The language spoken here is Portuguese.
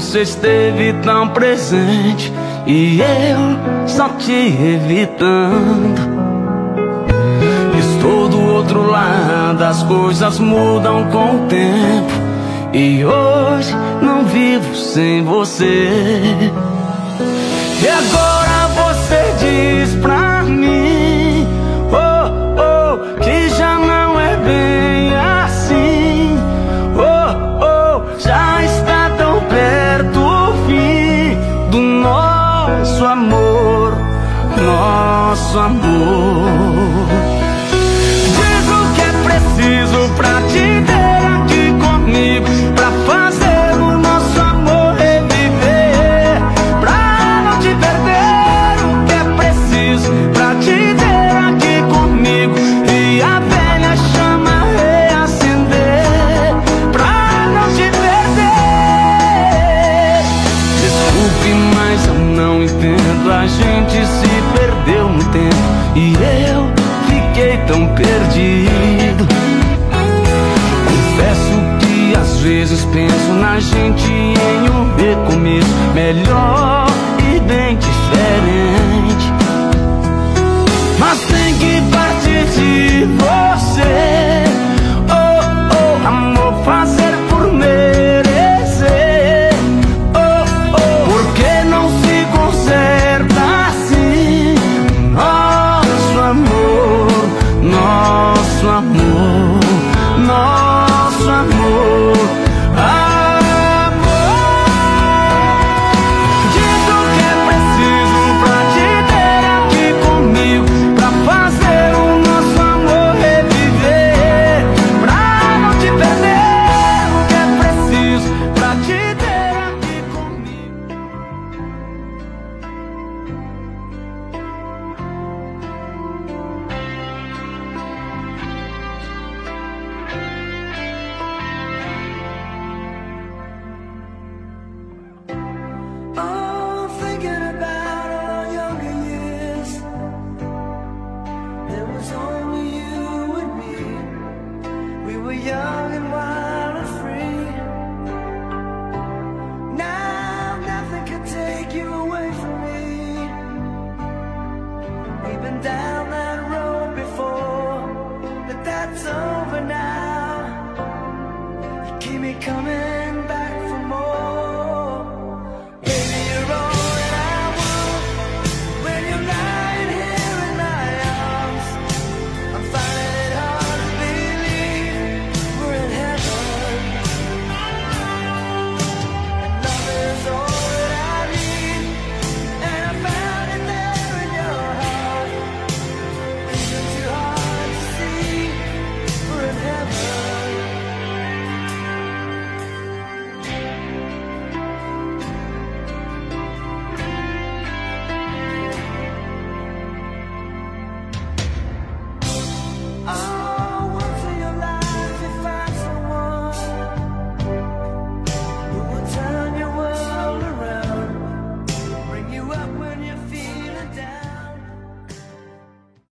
você esteve tão presente e eu só te evitando. Estou do outro lado, as coisas mudam com o tempo e hoje não vivo sem você. E agora você diz pra mim, oh, oh, que já não é bem assim. Oh, oh, já está tão perto o fim do nosso amor, nosso amor. Diz o que é preciso pra te ter aqui comigo, pra fazer o nosso amor reviver, pra não te perder. O que é preciso pra te ter aqui comigo e a velha chama reacender, pra não te perder. Desculpe, mas eu não entendo, a gente se perdeu no tempo e eu fiquei tão perdido. Confesso que às vezes penso na gente em um recomeço melhor.